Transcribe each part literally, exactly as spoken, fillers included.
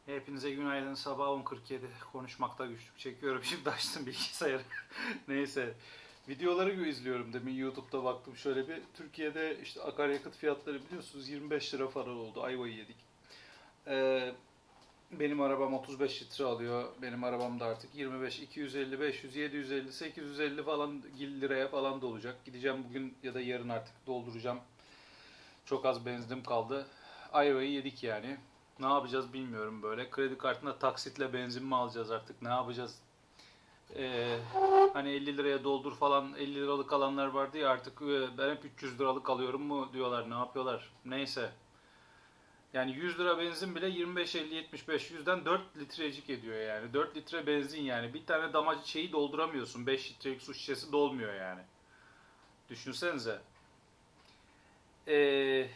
Hepinize günaydın. Sabah on kırk yedi. Konuşmakta güçlük çekiyorum. Şimdi açtım bilgisayarı. Neyse. Videoları izliyorum demin YouTube'da baktım şöyle bir. Türkiye'de işte akaryakıt fiyatları biliyorsunuz yirmi beş lira falan oldu. Ayvayı yedik. Ee, benim arabam otuz beş litre alıyor. Benim arabam da artık yirmi beş, iki yüz elli, beş yüz, yedi yüz elli, sekiz yüz elli falan liraya falan da olacak. Gideceğim bugün ya da yarın artık dolduracağım. Çok az benzinim kaldı. Ayvayı yedik yani. Ne yapacağız bilmiyorum böyle. Kredi kartına taksitle benzin mi alacağız artık? Ne yapacağız? Ee, hani elli liraya doldur falan elli liralık alanlar vardı ya artık e, ben hep üç yüz liralık alıyorum mu diyorlar. Ne yapıyorlar? Neyse. Yani yüz lira benzin bile yirmi beş elli yetmiş beş yüzden dört litrecik ediyor yani. dört litre benzin yani. Bir tane damacı şeyi dolduramıyorsun. beş litrelik su şişesi dolmuyor yani. Düşünsenize. Eee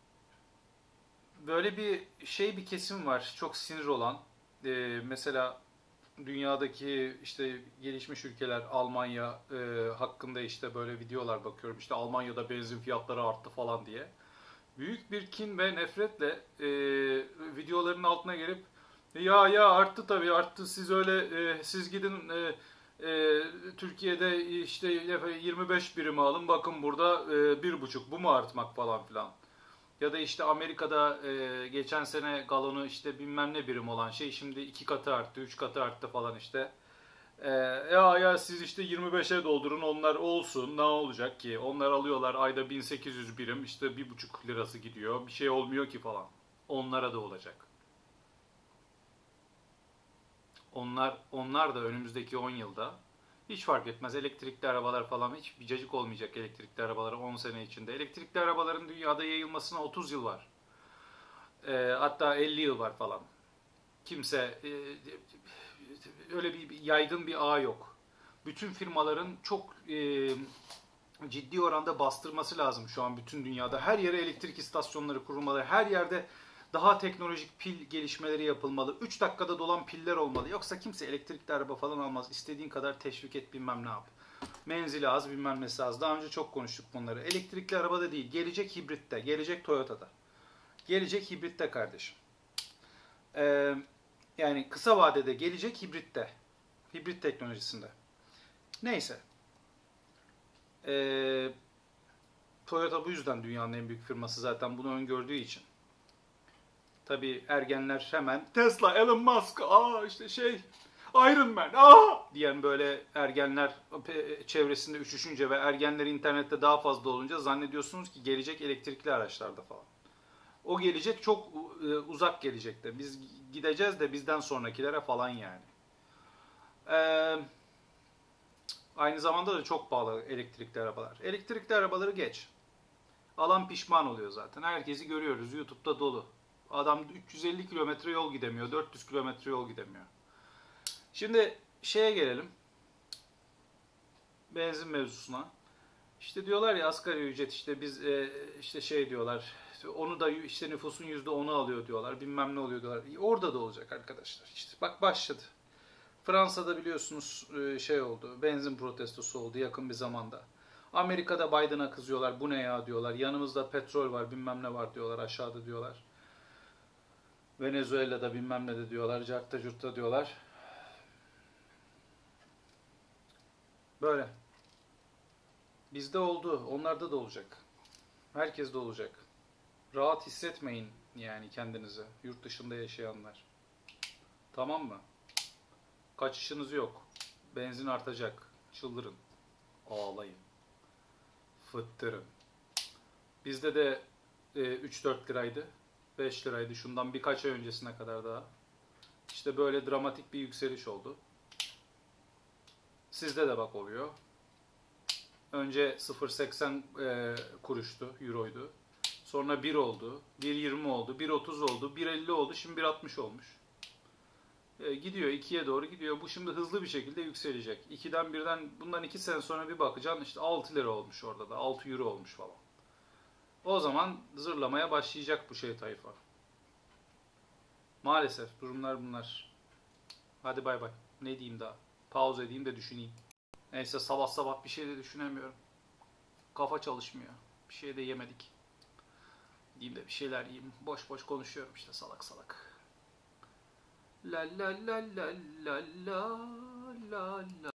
Böyle bir şey bir kesim var çok sinir olan. Ee, mesela dünyadaki işte gelişmiş ülkeler Almanya e, hakkında işte böyle videolar bakıyorum. İşte Almanya'da benzin fiyatları arttı falan diye. Büyük bir kin ve nefretle e, videoların altına gelip ya ya arttı tabii arttı siz öyle e, siz gidin e, e, Türkiye'de işte yirmi beş birimi alın bakın burada e, bir buçuk bu mu artmak falan filan. Ya da işte Amerika'da e, geçen sene galonu işte bilmem ne birim olan şey şimdi iki katı arttı, üç katı arttı falan işte. E, ya ya siz işte yirmi beşe doldurun onlar olsun ne olacak ki? Onlar alıyorlar ayda bin sekiz yüz birim işte bir buçuk lirası gidiyor bir şey olmuyor ki falan. Onlara da olacak. Onlar onlar da önümüzdeki on yılda hiç fark etmez elektrikli arabalar falan hiç bir cacık olmayacak elektrikli arabaları on sene içinde. Elektrikli arabaların dünyada yayılmasına otuz yıl var. E, hatta elli yıl var falan. Kimse e, öyle bir yaygın bir ağ yok. Bütün firmaların çok e, ciddi oranda bastırması lazım şu an bütün dünyada. Her yere elektrik istasyonları kurulmalı. Her yerde daha teknolojik pil gelişmeleri yapılmalı. üç dakikada dolan piller olmalı. Yoksa kimse elektrikli araba falan almaz. İstediğin kadar teşvik et bilmem ne yap. Menzili az bilmem nesi az. Daha önce çok konuştuk bunları. Elektrikli arabada değil. Gelecek hibritte. Gelecek Toyota'da. Gelecek hibritte kardeşim. Ee, Yani kısa vadede gelecek hibritte. Hibrit teknolojisinde. Neyse. Ee, Toyota bu yüzden dünyanın en büyük firması zaten bunu öngördüğü için. Tabii ergenler hemen Tesla, Elon Musk, aa işte şey Iron Man, aa diyen böyle ergenler çevresinde üşüşünce ve ergenler internette daha fazla olunca zannediyorsunuz ki gelecek elektrikli araçlarda falan. O gelecek çok uzak gelecekte. Biz gideceğiz de bizden sonrakilere falan yani. Ee, Aynı zamanda da çok pahalı elektrikli arabalar. Elektrikli arabaları geç. Alan pişman oluyor zaten. Herkesi görüyoruz. YouTube'da dolu. Adam üç yüz elli kilometre yol gidemiyor. dört yüz kilometre yol gidemiyor. Şimdi şeye gelelim. Benzin mevzusuna. İşte diyorlar ya asgari ücret işte biz e, işte şey diyorlar. Onu da işte nüfusun yüzde onu alıyor diyorlar. Bilmem ne oluyor diyorlar. Orada da olacak arkadaşlar. İşte bak başladı. Fransa'da biliyorsunuz şey oldu, benzin protestosu oldu yakın bir zamanda. Amerika'da Biden'a kızıyorlar, bu ne ya diyorlar. Yanımızda petrol var, bilmem ne var diyorlar, aşağıda diyorlar. Venezuela'da bilmem ne de diyorlar, cartta curtta diyorlar. Böyle. Bizde oldu, onlarda da olacak. Herkes de olacak. Rahat hissetmeyin yani kendinizi, yurt dışında yaşayanlar. Tamam mı? Kaçışınız yok. Benzin artacak. Çıldırın. Ağlayın. Fıttırın. Bizde de e, üç dört liraydı. beş liraydı şundan birkaç ay öncesine kadar daha. İşte böyle dramatik bir yükseliş oldu. Sizde de bak oluyor. Önce sıfır virgül seksen e, kuruştu, euroydu. Sonra bir oldu, bir virgül yirmi oldu, bir virgül otuz oldu, bir virgül elli oldu, şimdi bir virgül altmış olmuş. E, gidiyor, ikiye doğru gidiyor. Bu şimdi hızlı bir şekilde yükselecek. ikiden birden, bundan iki sene sonra bir bakacaksın işte altı lira olmuş orada da, altı euro olmuş falan. O zaman zırlamaya başlayacak bu şey tayfa. Maalesef durumlar bunlar. Hadi bay bay. Ne diyeyim daha? Pause edeyim de düşüneyim. Neyse sabah sabah bir şey de düşünemiyorum. Kafa çalışmıyor. Bir şey de yemedik. Diyeyim de bir şeyler yiyeyim. Boş boş konuşuyorum işte salak salak. La la la la la la la la.